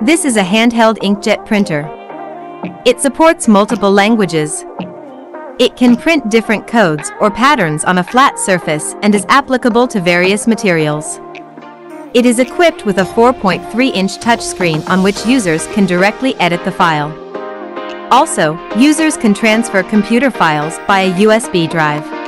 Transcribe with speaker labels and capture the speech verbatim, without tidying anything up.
Speaker 1: This is a handheld inkjet printer. It supports multiple languages. It can print different codes or patterns on a flat surface and is applicable to various materials. It is equipped with a four point three inch touchscreen on which users can directly edit the file. Also, users can transfer computer files by a U S B drive.